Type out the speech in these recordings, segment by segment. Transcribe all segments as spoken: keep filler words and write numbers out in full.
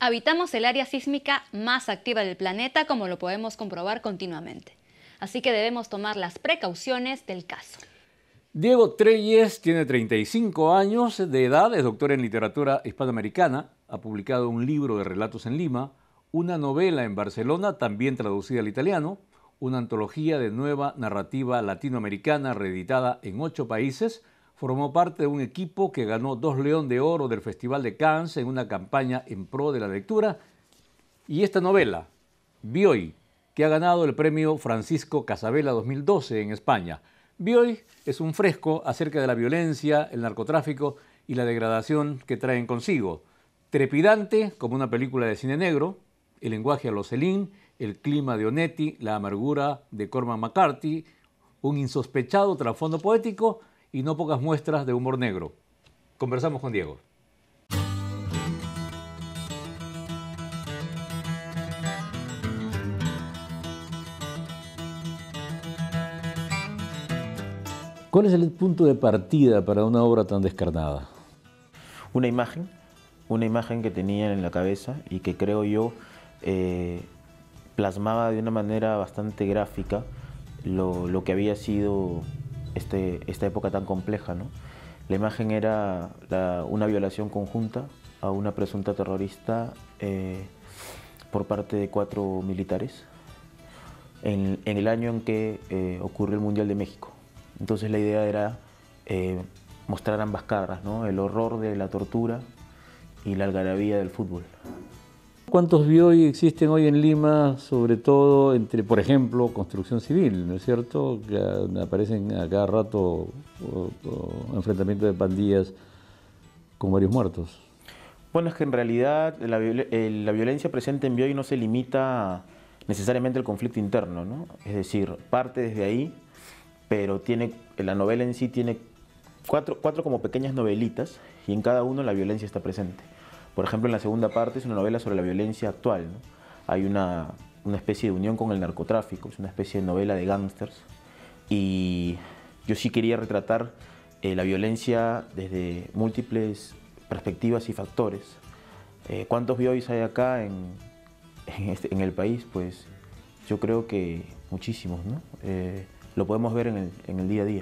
Habitamos el área sísmica más activa del planeta, como lo podemos comprobar continuamente. Así que debemos tomar las precauciones del caso. Diego Treyes tiene treinta y cinco años de edad, es doctor en literatura hispanoamericana, ha publicado un libro de relatos en Lima, una novela en Barcelona, también traducida al italiano, una antología de nueva narrativa latinoamericana reeditada en ocho países. Formó parte de un equipo que ganó dos León de Oro del Festival de Cannes en una campaña en pro de la lectura. Y esta novela, Bioy, que ha ganado el premio Francisco Casabella dos mil doce en España. Bioy es un fresco acerca de la violencia, el narcotráfico y la degradación que traen consigo. Trepidante como una película de cine negro, el lenguaje a lo Céline, el clima de Onetti, la amargura de Cormac McCarthy, un insospechado trasfondo poético y no pocas muestras de humor negro. Conversamos con Diego. ¿Cuál es el punto de partida para una obra tan descarnada? Una imagen, una imagen que tenía en la cabeza y que creo yo eh, plasmaba de una manera bastante gráfica lo, lo que había sido este, esta época tan compleja, ¿no? La imagen era la, una violación conjunta a una presunta terrorista eh, por parte de cuatro militares en, en el año en que eh, ocurrió el Mundial de México. Entonces la idea era eh, mostrar ambas caras, ¿no? El horror de la tortura y la algarabía del fútbol. ¿Cuántos Bioy existen hoy en Lima, sobre todo entre, por ejemplo, construcción civil, ¿no es cierto? Que aparecen a cada rato o, o, enfrentamientos de pandillas con varios muertos. Bueno, es que en realidad la, la violencia presente en Bioy no se limita necesariamente al conflicto interno, ¿no? Es decir, parte desde ahí, pero tiene, la novela en sí tiene cuatro, cuatro como pequeñas novelitas y en cada uno la violencia está presente. Por ejemplo, en la segunda parte es una novela sobre la violencia actual, ¿no? Hay una, una especie de unión con el narcotráfico, es una especie de novela de gángsters. Y yo sí quería retratar eh, la violencia desde múltiples perspectivas y factores. Eh, ¿Cuántos Bioys hay acá en, en, este, en el país? Pues yo creo que muchísimos, ¿no? Eh, lo podemos ver en el, en el día a día.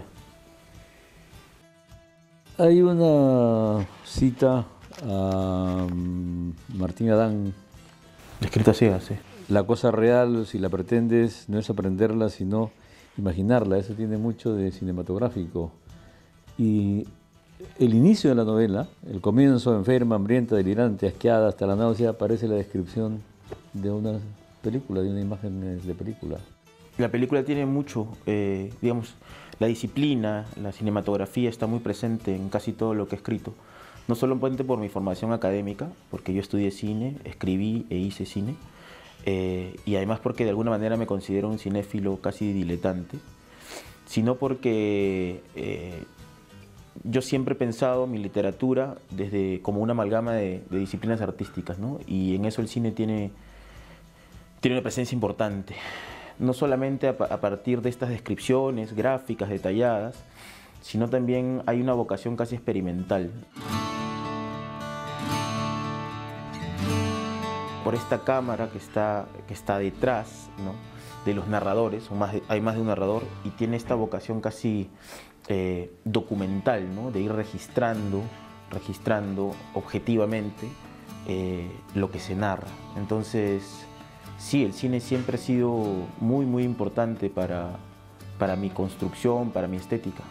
Hay una cita a Martín Adán. Escrita a ciegas, sí. La cosa real, si la pretendes, no es aprenderla, sino imaginarla. Eso tiene mucho de cinematográfico. Y el inicio de la novela, el comienzo, enferma, hambrienta, delirante, asqueada, hasta la náusea, parece la descripción de una película, de una imagen de película. La película tiene mucho, eh, digamos, la disciplina, la cinematografía está muy presente en casi todo lo que he escrito. No solamente por mi formación académica, porque yo estudié cine, escribí e hice cine, eh, y además porque de alguna manera me considero un cinéfilo casi diletante, sino porque eh, yo siempre he pensado mi literatura desde como una amalgama de, de disciplinas artísticas, ¿no? Y en eso el cine tiene, tiene una presencia importante. No solamente a, a partir de estas descripciones gráficas detalladas, sino también hay una vocación casi experimental. Por esta cámara que está, que está detrás, ¿no?, de los narradores, o más de, hay más de un narrador, y tiene esta vocación casi eh, documental, ¿no?, de ir registrando, registrando objetivamente eh, lo que se narra. Entonces, sí, el cine siempre ha sido muy, muy importante para, para mi construcción, para mi estética.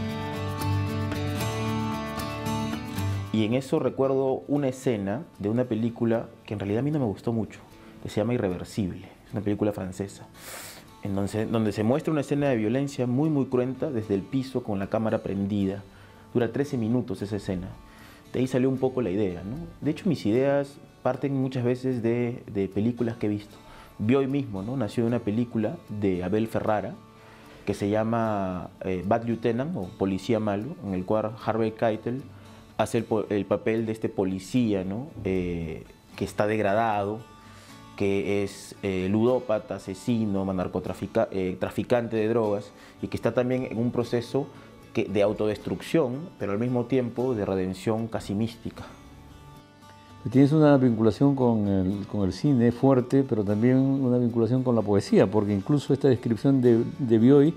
Y en eso recuerdo una escena de una película que en realidad a mí no me gustó mucho, que se llama Irreversible, es una película francesa, en donde, donde se muestra una escena de violencia muy, muy cruenta desde el piso con la cámara prendida. Dura trece minutos esa escena. De ahí salió un poco la idea, ¿no? De hecho, mis ideas parten muchas veces de, de películas que he visto. Bioy mismo, ¿no?, nació de una película de Abel Ferrara que se llama eh, Bad Lieutenant, o Policía Malo, en el cual Harvey Keitel hace el, el papel de este policía, ¿no?, eh, que está degradado, que es eh, ludópata, asesino, narcotraficante eh, traficante de drogas, y que está también en un proceso que, de autodestrucción, pero al mismo tiempo de redención casi mística. Tienes una vinculación con el, con el cine fuerte, pero también una vinculación con la poesía, porque incluso esta descripción de, de Bioy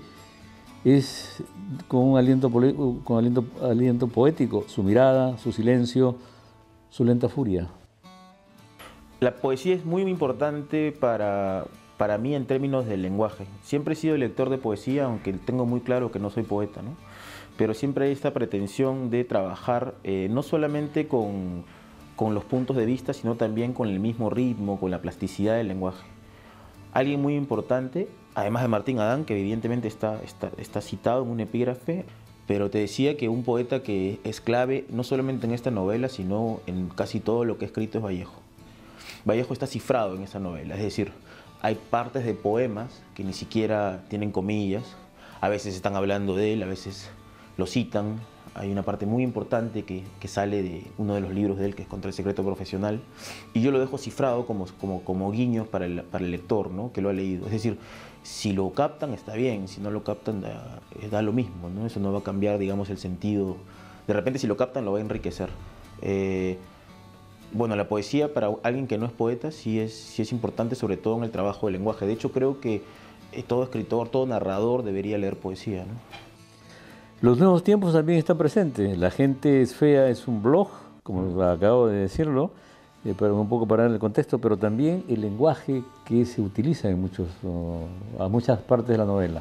es con un aliento, con aliento, aliento poético, su mirada, su silencio, su lenta furia. La poesía es muy importante para, para mí en términos del lenguaje. Siempre he sido lector de poesía, aunque tengo muy claro que no soy poeta, ¿no? Pero siempre hay esta pretensión de trabajar eh, no solamente con, con los puntos de vista, sino también con el mismo ritmo, con la plasticidad del lenguaje. Alguien muy importante, además de Martín Adán, que evidentemente está, está, está citado en un epígrafe, pero te decía que un poeta que es clave no solamente en esta novela, sino en casi todo lo que ha escrito es Vallejo. Vallejo está cifrado en esa novela, es decir, hay partes de poemas que ni siquiera tienen comillas, a veces están hablando de él, a veces lo citan. Hay una parte muy importante que, que sale de uno de los libros de él, que es Contra el secreto profesional, y yo lo dejo cifrado como, como, como guiños para el, para el lector, ¿no?, que lo ha leído. Es decir, si lo captan está bien, si no lo captan da, da lo mismo, ¿no? Eso no va a cambiar, digamos, el sentido. De repente si lo captan lo va a enriquecer. Eh, bueno, la poesía para alguien que no es poeta sí es, sí es importante, sobre todo en el trabajo del lenguaje. De hecho, creo que todo escritor, todo narrador debería leer poesía, ¿no? Los nuevos tiempos también están presentes. La gente es fea es un blog, como acabo de decirlo, eh, pero un poco para dar el contexto, pero también el lenguaje que se utiliza en muchos, oh, a muchas partes de la novela.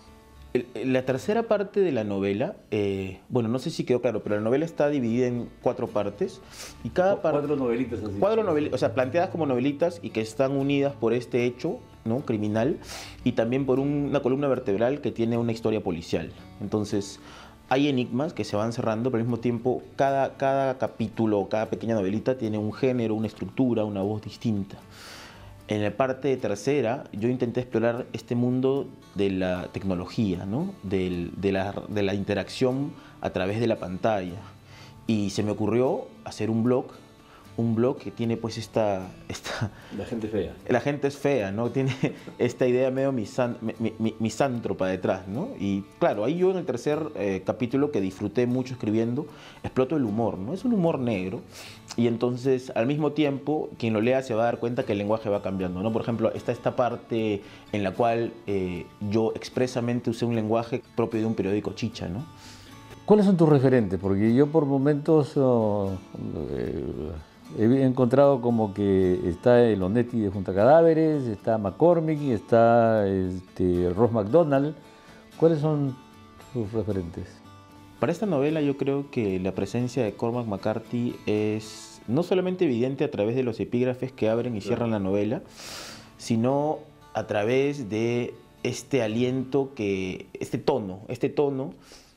El, la tercera parte de la novela, eh, bueno, no sé si quedó claro, pero la novela está dividida en cuatro partes y cada parte... Cuatro novelitas así. Cuatro novelitas, o sea, planteadas como novelitas y que están unidas por este hecho, ¿no?, criminal, y también por un, una columna vertebral que tiene una historia policial. Entonces, hay enigmas que se van cerrando, pero al mismo tiempo cada, cada capítulo, cada pequeña novelita tiene un género, una estructura, una voz distinta. En la parte tercera, yo intenté explorar este mundo de la tecnología, ¿no?, Del, de, la, de la interacción a través de la pantalla. Y se me ocurrió hacer un blog, un blog que tiene pues esta... esta la gente fea. La gente es fea, ¿no? Tiene esta idea medio misan, mi, mi, misántropa detrás, ¿no? Y claro, ahí yo en el tercer eh, capítulo, que disfruté mucho escribiendo, exploto el humor, ¿no? Es un humor negro. Y entonces, al mismo tiempo, quien lo lea se va a dar cuenta que el lenguaje va cambiando, ¿no? Por ejemplo, está esta parte en la cual eh, yo expresamente usé un lenguaje propio de un periódico chicha, ¿no? ¿Cuáles son tus referentes? Porque yo por momentos oh, eh, he encontrado como que está el Onetti de Junta Cadáveres, está McCormick, está este, Ross MacDonald. ¿Cuáles son tus referentes? Para esta novela yo creo que la presencia de Cormac McCarthy es no solamente evidente a través de los epígrafes que abren y cierran la novela, sino a través de este aliento, que, este tono, este tono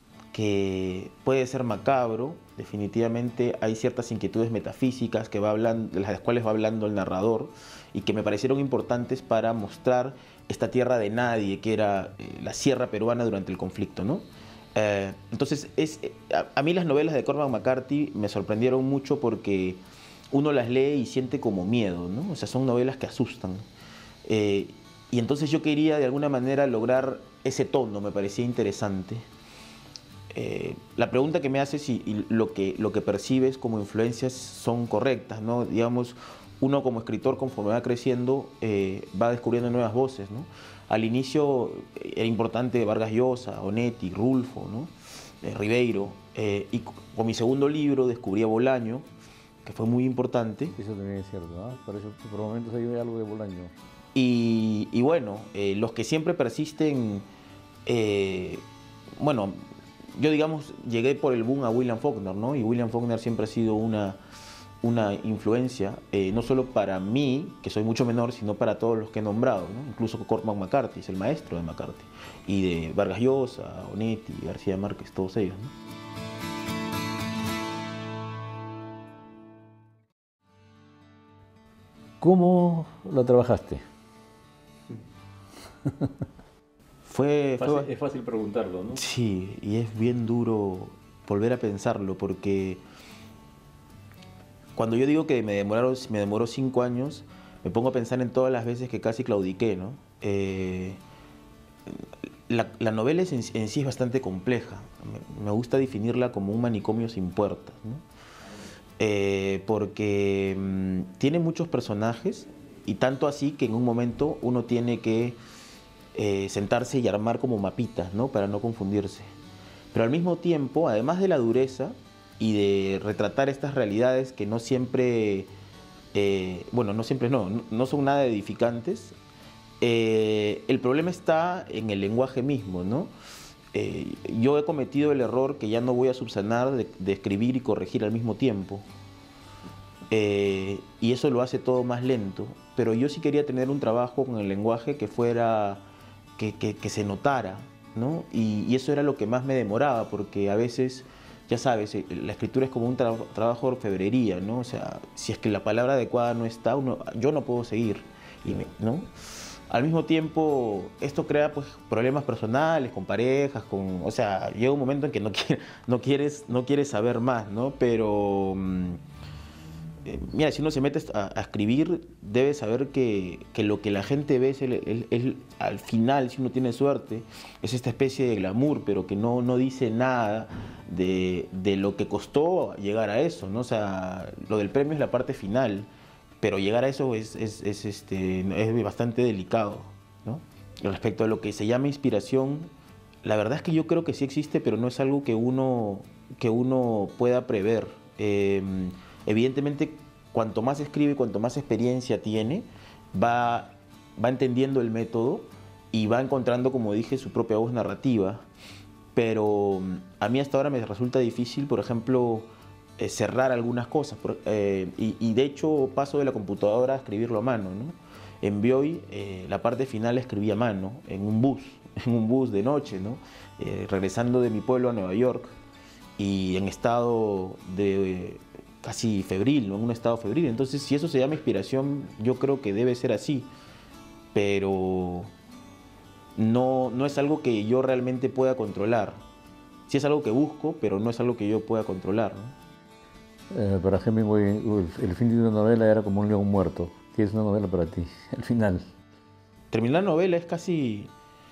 que puede ser macabro. Definitivamente hay ciertas inquietudes metafísicas que va hablando, de las cuales va hablando el narrador y que me parecieron importantes para mostrar esta tierra de nadie que era eh, la sierra peruana durante el conflicto, ¿no? Eh, entonces, es, a, a mí las novelas de Cormac McCarthy me sorprendieron mucho porque uno las lee y siente como miedo, ¿no? O sea, son novelas que asustan. Eh, y entonces yo quería de alguna manera lograr ese tono, me parecía interesante. Eh, la pregunta que me haces si y lo, que, lo que percibes como influencias son correctas, ¿no? Digamos, uno como escritor, conforme va creciendo, eh, va descubriendo nuevas voces, ¿no? Al inicio era importante Vargas Llosa, Onetti, Rulfo, ¿no? eh, Ribeiro, eh, y con mi segundo libro descubrí a Bolaño, que fue muy importante. Eso también es cierto, ¿no? Por eso por momentos hay algo de Bolaño. Y, y bueno, eh, los que siempre persisten, eh, bueno, yo digamos, llegué por el boom a William Faulkner, ¿no? Y William Faulkner siempre ha sido una, una influencia, eh, no solo para mí, que soy mucho menor, sino para todos los que he nombrado, ¿no? Incluso Cormac McCarthy, es el maestro de McCarthy, y de Vargas Llosa, Onetti, García Márquez, todos ellos, ¿no? ¿Cómo la trabajaste? Fue, Fácil, fue, es fácil preguntarlo, ¿no? Sí, y es bien duro volver a pensarlo, porque cuando yo digo que me, demoraron, me demoró cinco años, me pongo a pensar en todas las veces que casi claudiqué, ¿no? Eh, la, la novela en, en sí es bastante compleja. Me, me gusta definirla como un manicomio sin puertas, ¿no? eh, porque mmm, tiene muchos personajes y tanto así que en un momento uno tiene que eh, sentarse y armar como mapitas, ¿no? Para no confundirse. Pero al mismo tiempo, además de la dureza y de retratar estas realidades que no siempre, eh, bueno, no siempre no, no son nada edificantes, eh, el problema está en el lenguaje mismo, ¿no? Eh, yo he cometido el error que ya no voy a subsanar de, de escribir y corregir al mismo tiempo. Eh, y eso lo hace todo más lento. Pero yo sí quería tener un trabajo con el lenguaje que fuera, que, que, que se notara, ¿no? Y, y eso era lo que más me demoraba, porque a veces, ya sabes, la escritura es como un tra trabajo de orfebrería, ¿no? O sea, si es que la palabra adecuada no está, uno, yo no puedo seguir, y me, ¿no? Al mismo tiempo, esto crea pues, problemas personales, con parejas, con, o sea, llega un momento en que no, quiere, no, quieres, no quieres saber más, ¿no? Pero, eh, mira, si uno se mete a, a escribir, debe saber que, que lo que la gente ve es, el, el, el, al final, si uno tiene suerte, es esta especie de glamour, pero que no, no dice nada de, de lo que costó llegar a eso, ¿no? O sea, lo del premio es la parte final. Pero llegar a eso es, es, es, este, es bastante delicado, ¿no? Respecto a lo que se llama inspiración, la verdad es que yo creo que sí existe, pero no es algo que uno, que uno pueda prever. Eh, evidentemente, cuanto más escribe, cuanto más experiencia tiene, va, va entendiendo el método y va encontrando, como dije, su propia voz narrativa. Pero a mí hasta ahora me resulta difícil, por ejemplo, Eh, cerrar algunas cosas eh, y, y de hecho paso de la computadora a escribirlo a mano, ¿no? En Bioy eh, la parte final la escribí a mano en un bus, en un bus de noche, ¿no? Eh, regresando de mi pueblo a Nueva York y en estado de eh, casi febril, ¿no? En un estado febril. Entonces, si eso se llama inspiración, yo creo que debe ser así, pero no, no es algo que yo realmente pueda controlar. Sí es algo que busco, pero no es algo que yo pueda controlar, ¿no? Eh, para Hemingway, el fin de una novela era como un león muerto. ¿Qué es una novela para ti? El final. Terminar la novela es casi...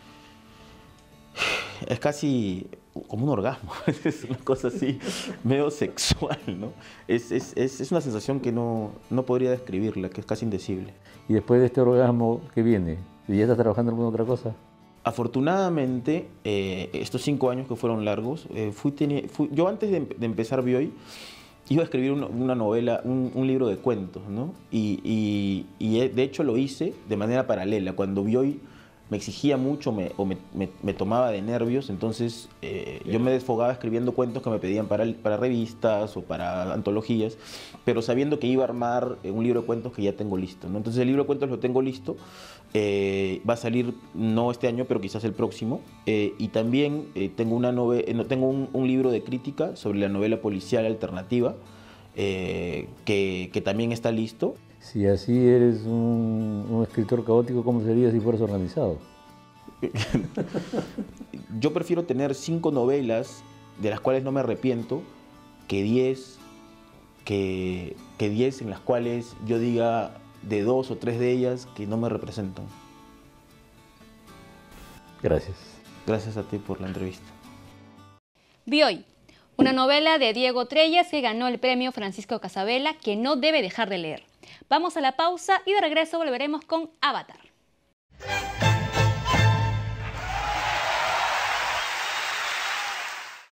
Es casi como un orgasmo. Es una cosa así, medio sexual, ¿no? Es, es, es, es una sensación que no, no podría describirla, que es casi indecible. ¿Y después de este orgasmo, qué viene? ¿Ya estás trabajando en alguna otra cosa? Afortunadamente, eh, estos cinco años que fueron largos, eh, fui, fui yo antes de, de empezar Bioy, iba a escribir una, una novela, un, un libro de cuentos, ¿no? Y, y, y de hecho lo hice de manera paralela. Cuando Bioy me exigía mucho me, o me, me, me tomaba de nervios, entonces eh, yo me desfogaba escribiendo cuentos que me pedían para, para revistas o para antologías, pero sabiendo que iba a armar un libro de cuentos que ya tengo listo, ¿no? Entonces el libro de cuentos lo tengo listo, eh, va a salir no este año, pero quizás el próximo, eh, y también eh, tengo, una nove eh, tengo un, un libro de crítica sobre la novela policial alternativa, eh, que, que también está listo. Si así eres un, un escritor caótico, ¿cómo sería si fueras organizado? Yo prefiero tener cinco novelas de las cuales no me arrepiento que diez que, que diez en las cuales yo diga de dos o tres de ellas que no me representan. Gracias. Gracias a ti por la entrevista. Bioy, una novela de Diego Trelles que ganó el premio Francisco Casabella, que no debe dejar de leer. Vamos a la pausa y de regreso volveremos con Avatar.